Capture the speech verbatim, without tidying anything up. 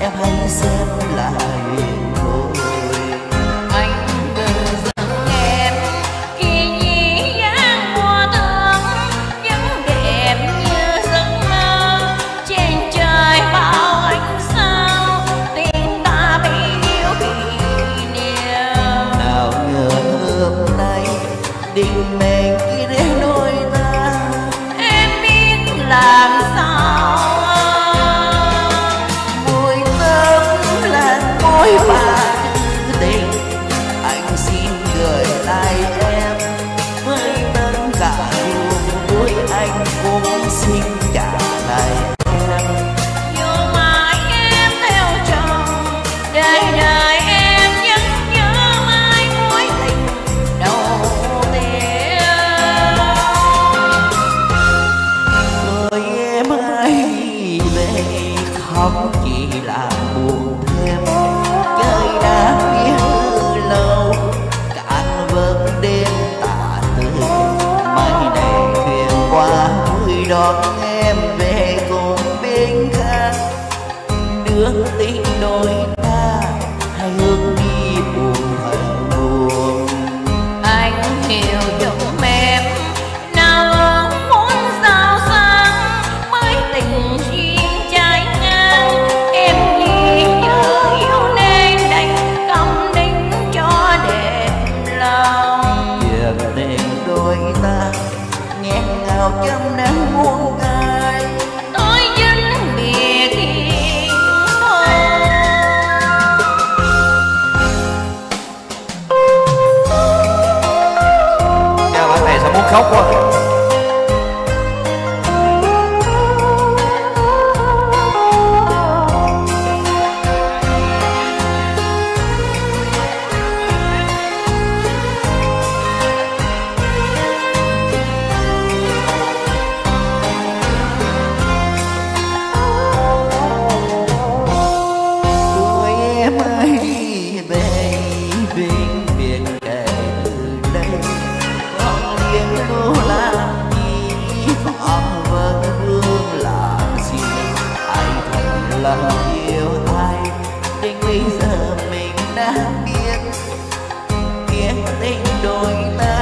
em hãy xem là duyên thôi. Anh đừng giận em khi nhí dáng mùa thương, những đẹp như giấc mơ trên trời bao ánh sao, tình ta bấy nhiêu kỷ niệm. Nào ngờ hôm nay định mệnh khi đến đôi ta, Em biết làm sao mùi thơm là môi bà tư tình. Anh xin gửi lại em với tất cả niềm vui, anh cũng xin trả lại em. dù mãi em theo chồng, đời đời em vẫn nhớ mãi mối tình đầu tiên. Rồi em hãy về không chỉ là buồn thêm, trời đã khuya từ lâu cạn vầng đêm tà tư. Mai này thuyền qua vui đón em về cùng bên khác, đưa tình đôi ta hai hướng đi buồn hận buồn. Anh hiểu giùm em nào ước muốn giàu sang mới tình duyên trái ngang. Em vì nhớ yêu nên đành câm nín cho đẹp lòng. Việc tình đôi ta nghẹn ngào trăm nắng muôn cay, Tôi vẫn biệt hiền thôi. Cha bạn này sao muốn khóc quá. rồi em hãy về bên biệt kể từ đây. Con điên đô làm gì, con vẫn vương làm gì, ai thật lòng yêu ai đến bây giờ mình đã biết. Tiếng tình đôi ta